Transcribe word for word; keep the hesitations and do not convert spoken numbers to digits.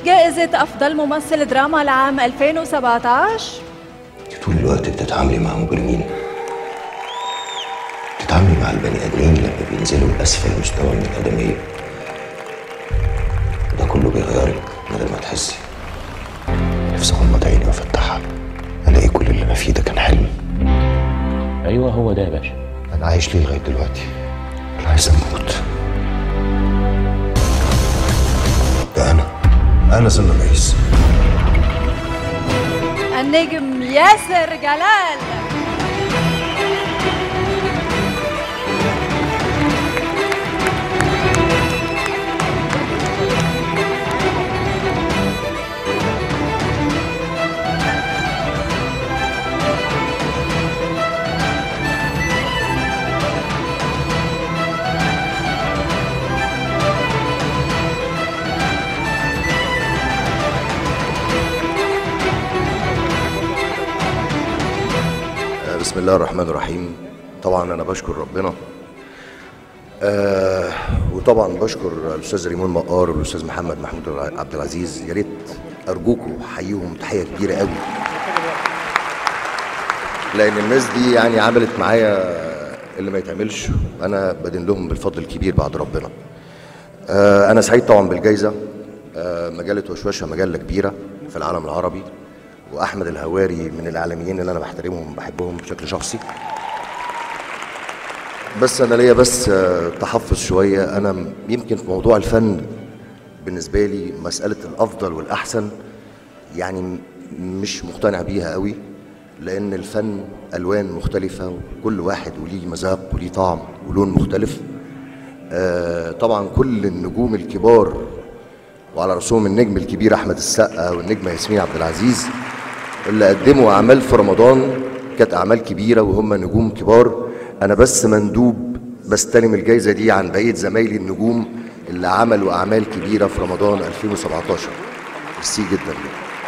جائزة أفضل ممثل دراما لعام ألفين وسبعطعش. طول الوقت بتتعاملي مع مجرمين، بتتعاملي مع البني آدمين لما بينزلوا لأسفل مستوى من الآدمية، وده كله بيغيرك من غير ما تحسي. نفسي أغمض عيني وأفتحها ألاقي كل اللي أنا فيه ده كان حلم. أيوه هو ده يا باشا. أنا عايش ليه لغاية دلوقتي؟ أنا عايز أموت. ده أنا أنا سن الرئيس. النجم ياسر جلال. بسم الله الرحمن الرحيم. طبعا انا بشكر ربنا، آه وطبعا بشكر الاستاذ ريمون مقار والاستاذ محمد محمود عبد العزيز. يا ريت ارجوكم حييهم تحيه كبيره قوي، لان الناس دي يعني عملت معايا اللي ما يتعملش، انا بدين لهم بالفضل الكبير بعد ربنا. آه انا سعيد طبعا بالجائزه. آه مجله وشوشه مجله كبيره في العالم العربي، واحمد الهواري من الاعلاميين اللي انا بحترمهم وبحبهم بشكل شخصي. بس انا ليا بس تحفظ شويه. انا يمكن في موضوع الفن بالنسبه لي مساله الافضل والاحسن يعني مش مقتنع بيها قوي، لان الفن الوان مختلفه وكل واحد وليه مذاق وليه طعم ولون مختلف. طبعا كل النجوم الكبار وعلى راسهم النجم الكبير احمد السقا والنجمه ياسمين عبد العزيز اللي قدموا اعمال في رمضان كانت اعمال كبيره وهم نجوم كبار. انا بس مندوب بستلم الجائزه دي عن بقيه زمايلي النجوم اللي عملوا اعمال كبيره في رمضان ألفين وسبعطعش. ميرسي جدا.